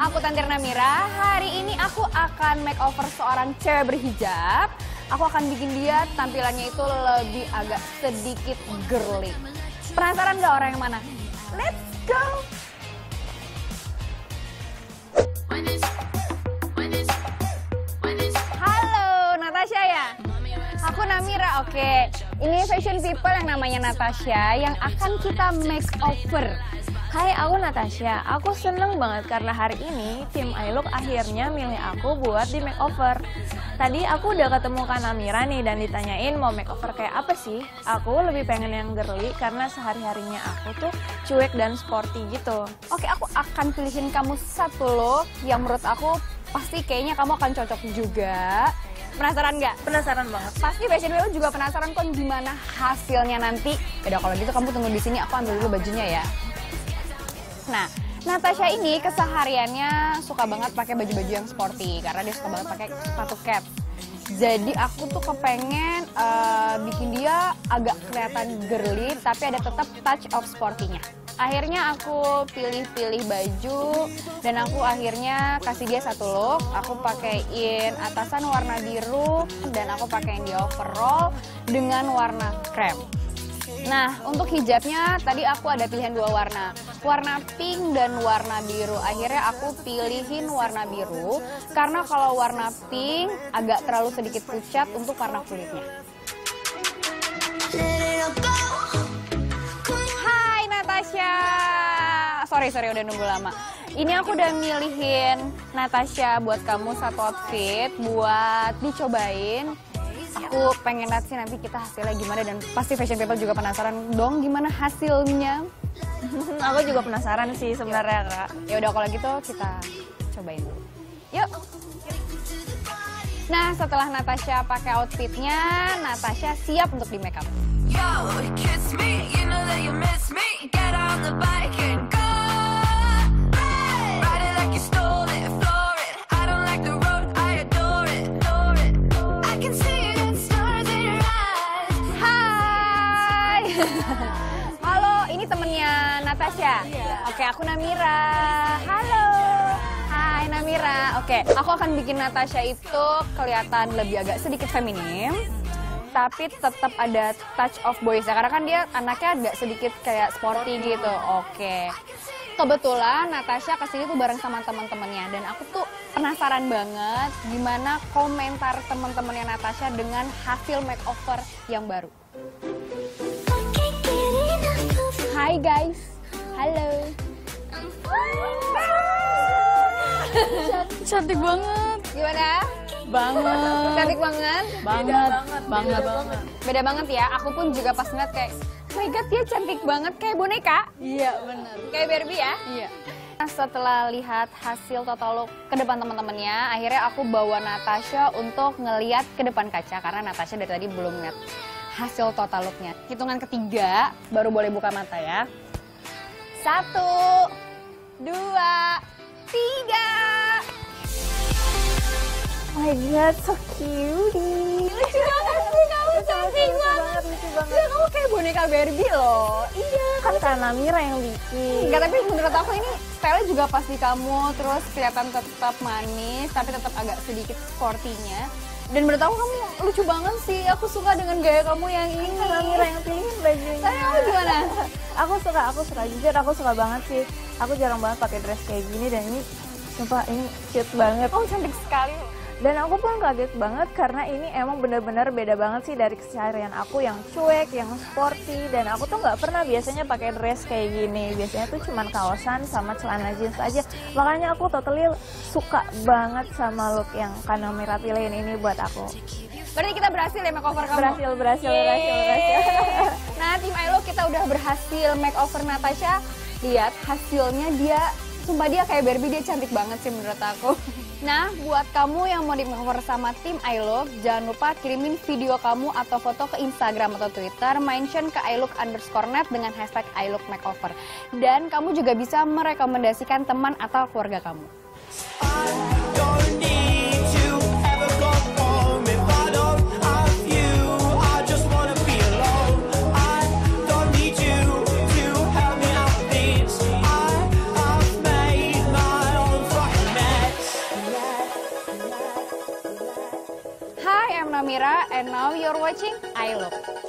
aku Tantir Namira. Hari ini aku akan makeover seorang cewek berhijab. Aku akan bikin dia tampilannya itu lebih agak sedikit girly. Penasaran gak orang yang mana? Let's go! Halo, Natasha ya? Aku Namira, oke. Ini fashion people yang namanya Natasha yang akan kita makeover. Hai, aku Natasha. Aku seneng banget karena hari ini tim iLook akhirnya milih aku buat di makeover. Tadi aku udah ketemu Kak Namira nih dan ditanyain mau makeover kayak apa sih. Aku lebih pengen yang girly karena sehari-harinya aku tuh cuek dan sporty gitu. Oke, aku akan pilihin kamu satu look yang menurut aku pasti kayaknya kamu akan cocok juga. Penasaran nggak? Penasaran banget. Pasti fashion people juga penasaran kok gimana hasilnya nanti. Yaudah kalau gitu kamu tunggu di sini, aku ambil dulu bajunya ya. Nah, Natasha ini kesehariannya suka banget pakai baju-baju yang sporty karena dia suka banget pakai sepatu kets. Jadi aku tuh kepengen bikin dia agak kelihatan girly tapi ada tetap touch of sporty-nya. Akhirnya aku pilih-pilih baju dan aku akhirnya kasih dia satu look. Aku pakaiin atasan warna biru dan aku pakaiin dia overall dengan warna krem. Nah, untuk hijabnya tadi aku ada pilihan dua warna pink dan warna biru. Akhirnya aku pilihin warna biru karena kalau warna pink agak terlalu sedikit pucat untuk warna kulitnya. Hai Natasha, sorry udah nunggu lama. Ini aku udah milihin Natasha buat kamu satu outfit buat dicobain. Aku pengen lihat sih nanti kita hasilnya gimana dan pasti fashion people juga penasaran dong gimana hasilnya. Aku juga penasaran sih sebenarnya, Kak. Ya udah kalau gitu kita cobain dulu. Yuk. Nah, setelah Natasha pakai outfitnya, Natasha siap untuk di makeup. Yo, kiss me, you know that you miss me. Get on the bike and go. Ride it like you stole it, floor it. I don't like the road, I adore it. I can see halo, ini temennya Natasha. Oke, aku Namira. Halo. Hai Namira. Oke, aku akan bikin Natasha itu kelihatan lebih agak sedikit feminim, tapi tetap ada touch of boys ya, karena kan dia anaknya agak sedikit kayak sporty gitu. Oke. Kebetulan Natasha kesini tuh bareng sama teman-temannya dan aku tuh penasaran banget gimana komentar teman-temannya Natasha dengan hasil makeover yang baru. Hai guys, halo. Cantik banget. Gimana? Banget. Cantik banget? Banget. Beda banget ya, aku pun juga pas ngeliat kayak, oh my god dia cantik banget, kayak boneka. Iya benar. Kayak Barbie ya? Iya. Nah, setelah lihat hasil total look ke depan teman-temannya, akhirnya aku bawa Natasha untuk ngeliat ke depan kaca, karena Natasha dari tadi belum ngeliat hasil total looknya. Hitungan ketiga, baru boleh buka mata ya. 1, 2, 3. Oh my god, so cutie. Lucu banget sih kamu, cantik banget. Lucu banget. Ya, kamu kayak boneka Barbie loh. Iya. Kan Kak Namira yang bikin. Enggak, tapi menurut aku ini style juga pas di kamu, terus kelihatan tetap manis, tapi tetap agak sedikit sporty-nya. Dan menurut aku kamu lucu banget sih, aku suka dengan gaya kamu yang ini. Namira yang pilihin bajunya. Tapi kamu gimana? Aku suka, jujur aku suka banget sih. Aku jarang banget pakai dress kayak gini dan ini sumpah ini cute banget. Oh cantik sekali. Dan aku pun kaget banget karena ini emang benar-benar beda banget sih dari keseharian aku yang cuek, yang sporty. Dan aku tuh nggak pernah biasanya pakai dress kayak gini. Biasanya tuh cuman kaosan sama celana jeans aja. Makanya aku totally suka banget sama look yang Kak Namira pilihin ini buat aku. Berarti kita berhasil ya makeover kamu? Berhasil. Nah, tim iLook kita udah berhasil makeover Natasha. Lihat hasilnya, dia sumpah dia kayak Barbie, dia cantik banget sih menurut aku. Nah, buat kamu yang mau di makeover sama tim iLook, jangan lupa kirimin video kamu atau foto ke Instagram atau Twitter, mention ke iLook_net dengan hashtag iLookMakeover. Dan kamu juga bisa merekomendasikan teman atau keluarga kamu. Amira and now you're watching I Look.